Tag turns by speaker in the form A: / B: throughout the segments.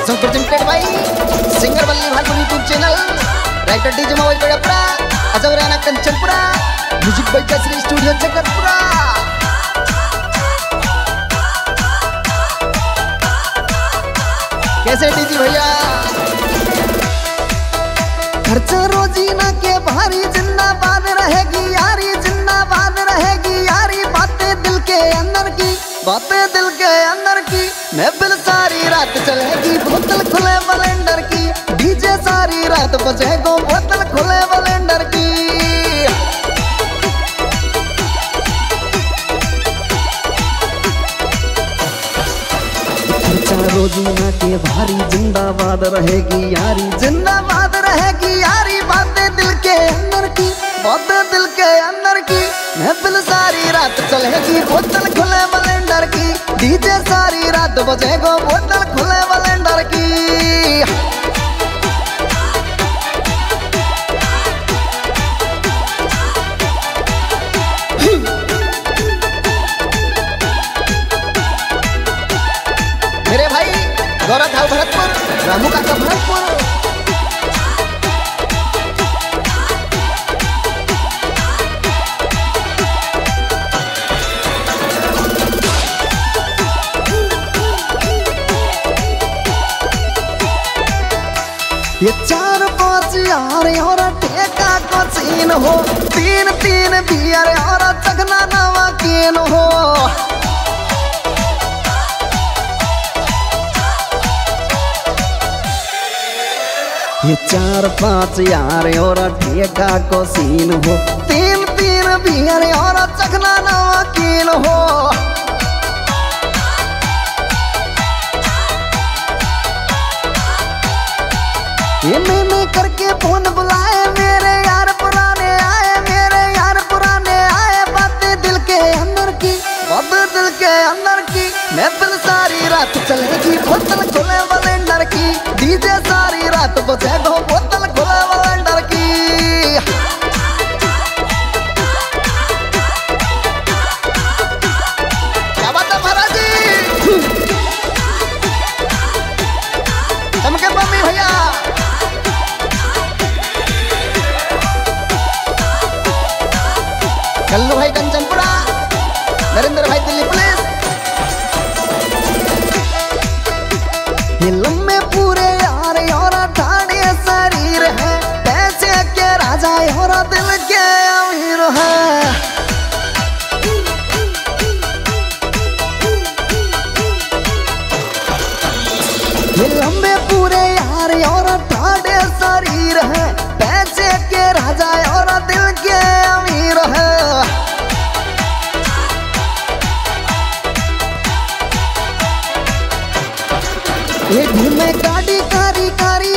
A: Song presented by singer Valli Bhalpur YouTube channel, writer DJ mobile Gadpura, Ajab Raina Kanchanpura, music by Kesari studio Jagatpura. कैसे DJ भैया? खर्चा रोजीना के भारी जिंदाबाद रहेगी यारी, जिंदाबाद रहेगी यारी। बातें दिल के अंदर की, बातें दिल के अंदर की। महफिल सारी रात चलेगी, बोतल खुले बलेंडर की। डीजे सारी रात बजेगा, बोतल खुले बलेंडर की। खर्चा रोजीना के भारी जिंदाबाद रहेगी यारी, जिंदाबाद रहेगी यारी। बातें दिल के अंदर की, बातें दिल के अंदर की। महफिल सारी रात चलेगी, बोतल खुले बलेंडर की। डीजे सारी रात बजेगा, बोतल खुले बलेंडर की। मेरे भाई गौरव था भरतपुर, रामू का भरतपुर। ये 4-5 यार और ठेका को सीन हो, 3-3 बियर और चगना नवा कीन हो। ये 4-5 यार और ठेका को सीन हो, 3-3 बियर और चगना नवा कीन हो। ये मैंने करके फोन बुलाए, मेरे यार पुराने आए, मेरे यार पुराने आए। बातें दिल के अंदर की, बातें दिल के अंदर की। महफिल सारी रात चलेगी, बोतल खुले बलेंडर की। डीजे सारी रात बजेगा, बोतल खुले बलेंडर की। क्या बात है महाराज जी? चमके मम्मी भैया। कल्लू भाई कंचनपुरा, नरेंद्र भाई दिल्ली पुलिस। ये लम्बे पूरे यार और ठाणे शरीर है, पैसे के राजा और दिल के अमीर है। ये लंबे पूरे यार और ठाणे शरीर है, पैसे के राजा और दिल के अमीर है। ये घूमे गाड़ी कारी कारी,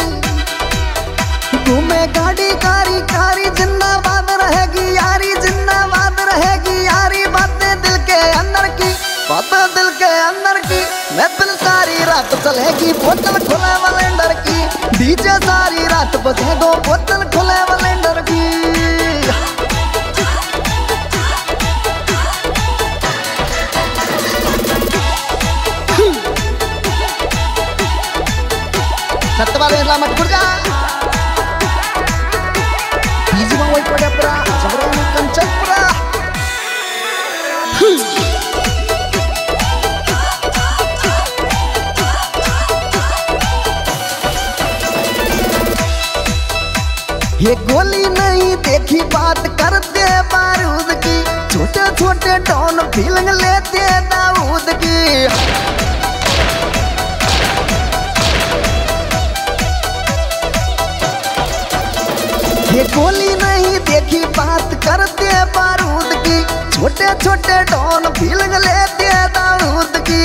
A: घूमे गाड़ी कारी कारी। जिंदाबाद रहेगी यारी, जिंदाबाद रहेगी यारी। बातें दिल के अंदर की, बातें दिल के अंदर की। महफिल सारी रात चलेगी, बोतल खुले बलेंडर की। डीजे सारी रात बजेगा, बोतल खुले बलेंडर की। सत्यवाले मटपुर जा डीजे मोबाइल गड़पुरा, अजब रैना कंचनपुरा। ये गोली नहीं देखी, बात करते बारूद की। छोटे छोटे डॉन फीलिंग लेते दाऊद की। ये गोली नहीं देखी, बात करते बारूद की। छोटे छोटे डॉन फीलिंग लेते दाऊद की।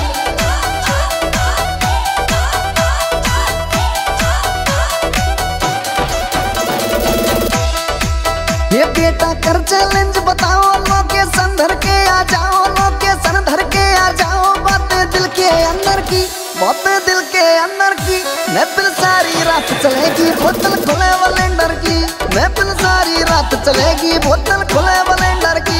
A: ये बेटा कर चैलेंज बताओ, लोकेशन धर के आ जाओ, लोकेशन धर के आ जाओ। बातें दिल के अंदर की, बातें दिल के अंदर की। महफिल सारी रात चलेगी, बोतल खुले बलेंडर की। महफिल सारी रात चलेगी, बोतल खुले बलेंडर की।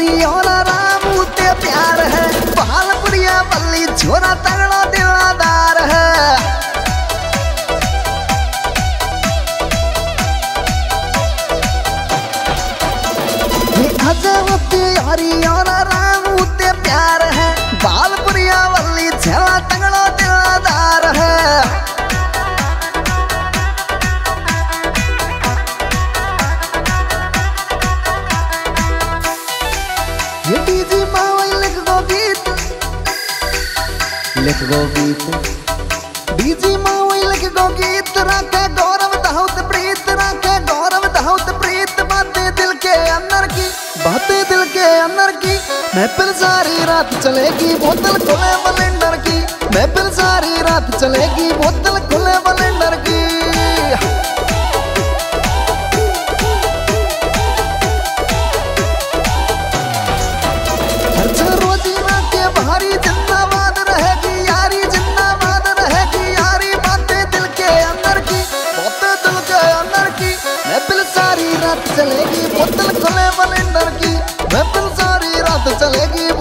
A: यारी और रामू ते प्यार है, भालपुरिया बल्ली छोरा तगड़ा दिलादार है। यारी और रामू ते प्यार है, भालपुरिया बल्ली छोरा तगड़ा दिलादार है। ये डीजी मावई लिख गो गीत, लिख गो गीत, डीजी मावई लिख गो गीत, राखे गौरव दाऊद प्रीत, राखे गौरव दाऊद प्रीत। बातें दिल के अंदर की, बातें दिल के अंदर की, महफिल सारी रात चलेगी बोतल खुले बलेंडर की, महफिल सारी रात चलेगी बोतल खुले बलेंडर की। रोजीना के भारी जिंदाबाद रहेगी यारी, जिंदाबाद रहेगी यारी। बातें दिल के अंदर की, बातें दिल के अंदर की, महफिल सारी रात चलेगी बोतल खुले बलेंडर की, महफिल सारी रात चलेगी